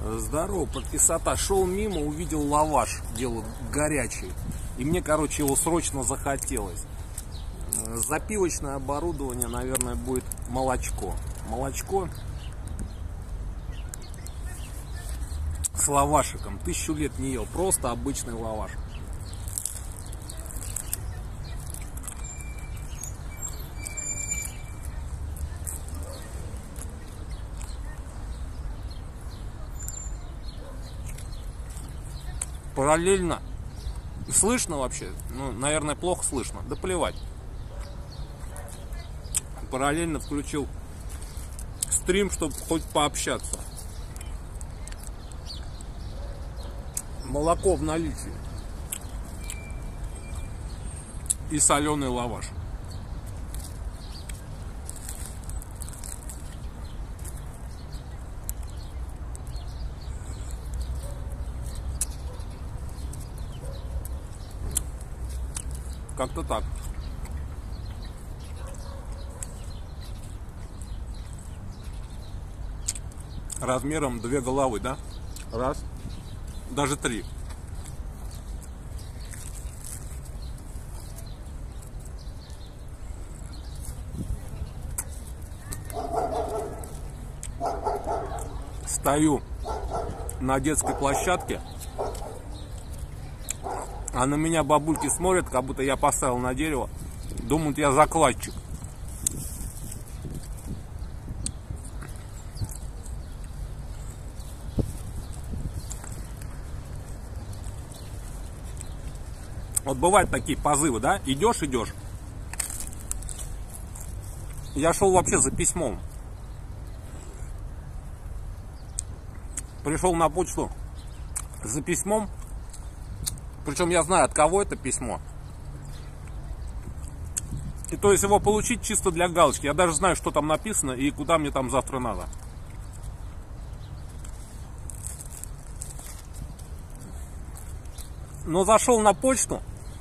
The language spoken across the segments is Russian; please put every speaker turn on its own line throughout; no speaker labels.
Здорово, подписота. Шел мимо, увидел лаваш, делают горячий. И мне, короче, его срочно захотелось. Запивочное оборудование, наверное, будет молочко. Молочко с лавашиком. 1000 лет не ел. Просто обычный лаваш. Параллельно. Слышно вообще? Ну, наверное, плохо слышно. Да плевать. Параллельно включил стрим, чтобы хоть пообщаться. Молоко в наличии. И соленый лаваш. Как-то так. Размером 2 головы, да? Раз. Даже 3. Стою на детской площадке. А на меня бабульки смотрят, как будто я поставил на дерево. Думают, я закладчик. Вот бывают такие позывы, да? Идешь. Я шел вообще за письмом. Пришел на почту за письмом. Причем я знаю, от кого это письмо. И то есть его получить чисто для галочки. Я даже знаю, что там написано и куда мне там завтра надо. Но зашел на почту.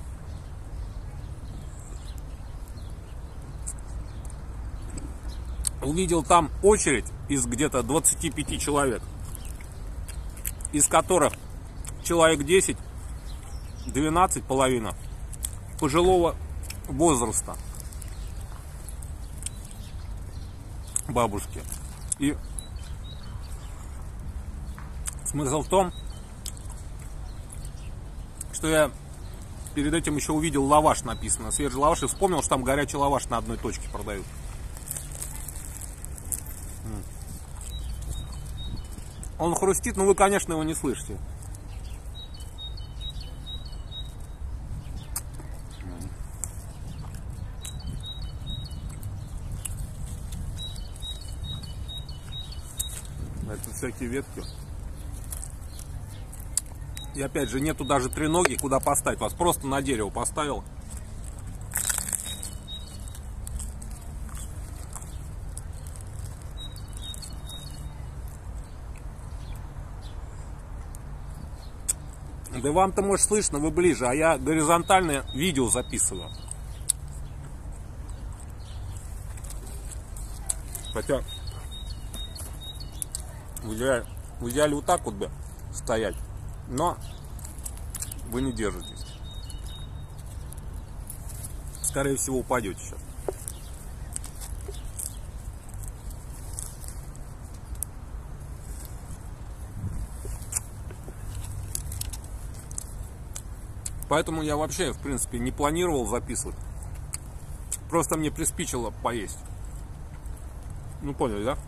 Увидел там очередь из где-то 25 человек. Из которых человек 10, 12, половина пожилого возраста, бабушки. И смысл в том, что я перед этим еще увидел лаваш написано, свежий лаваш, и вспомнил, что там горячий лаваш на одной точке продают. Он хрустит, но вы, конечно, его не слышите. Это всякие ветки. И опять же, нету даже треноги, куда поставить. Вас просто на дерево поставил. Да вам-то, может, слышно, вы ближе, а я горизонтальное видео записываю. Хотя в идеале вот так вот бы стоять, но вы не держитесь. Скорее всего, упадете сейчас. Поэтому я вообще, в принципе, не планировал записывать. Просто мне приспичило поесть. Ну, поняли, да?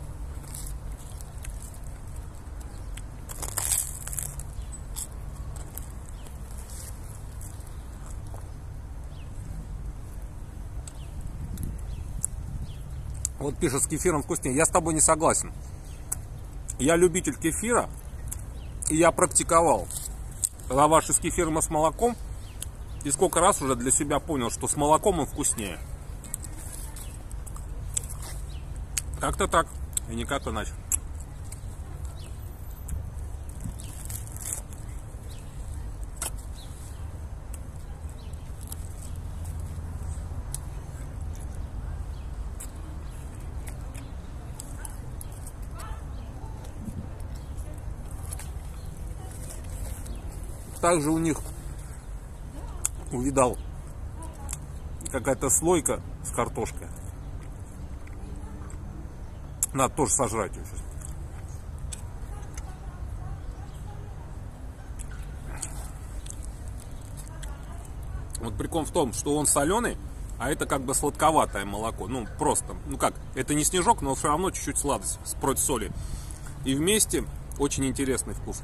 Вот пишет, с кефиром вкуснее. Я с тобой не согласен. Я любитель кефира, и я практиковал лаваш с кефиром и с молоком. И сколько раз уже для себя понял, что с молоком он вкуснее. Как-то так, и никак иначе. Также у них увидал какая-то слойка с картошкой. Надо тоже сожрать ее сейчас. Вот прикол в том, что он соленый, а это как бы сладковатое молоко. Ну, просто, ну как, это не снежок, но все равно чуть-чуть сладость против соли. И вместе очень интересный вкус.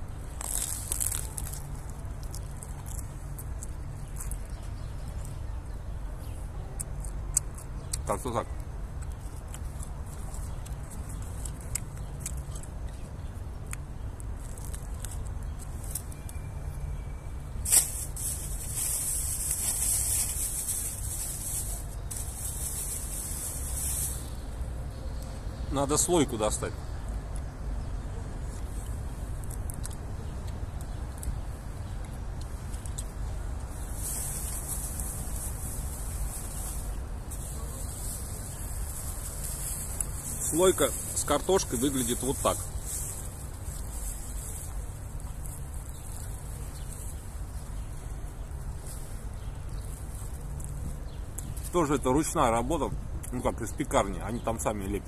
Как-то так. Надо слойку достать. Слойка с картошкой выглядит вот так. Тоже это ручная работа, ну как из пекарни, они там сами лепят.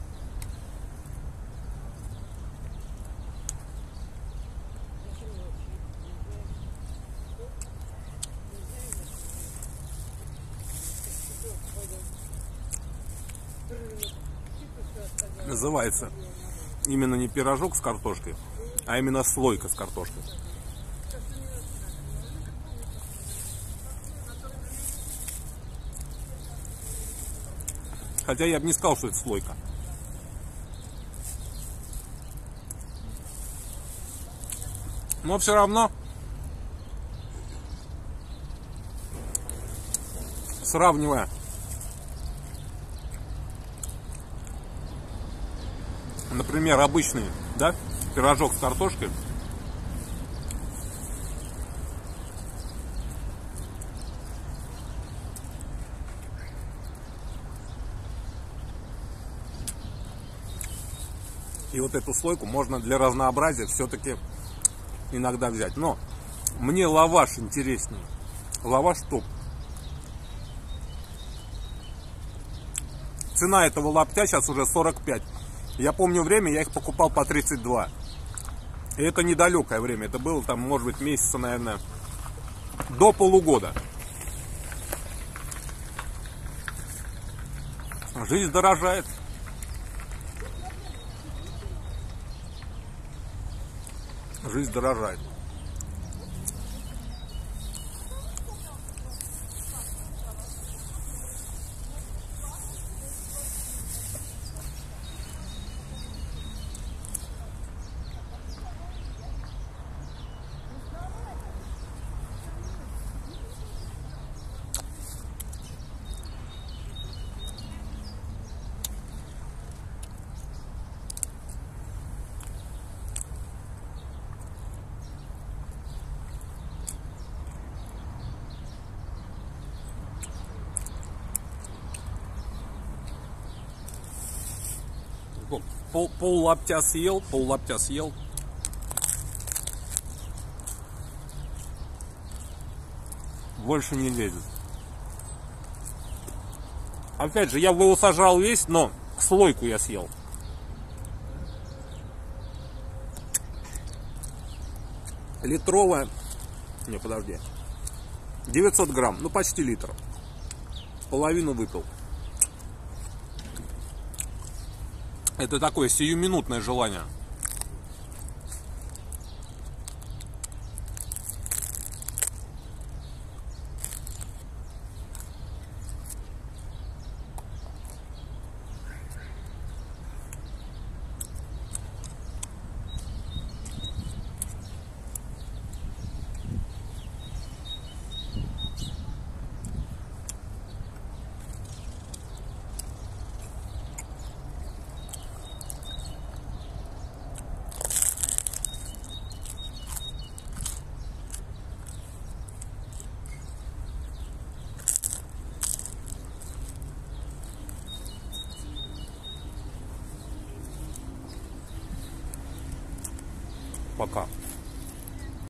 Называется именно не пирожок с картошкой, а именно слойка с картошкой. Хотя я бы не сказал, что это слойка. Но все равно, сравнивая например, обычный, да, пирожок с картошкой, и вот эту слойку можно для разнообразия все-таки иногда взять. Но мне лаваш интереснее. Лаваш топ. Цена этого лаптя сейчас уже 45. Я помню время, я их покупал по 32. И это недалекое время. Это было там, может быть, месяца, наверное, до полугода. Жизнь дорожает. Жизнь дорожает. Пол лаптя съел, пол лаптя съел. Больше не лезет. Опять же, я бы его сожрал весь, но слойку я съел. Литровая. Не, подожди. 900 грамм, ну почти литр. Половину выпил. Это такое сиюминутное желание. Пока.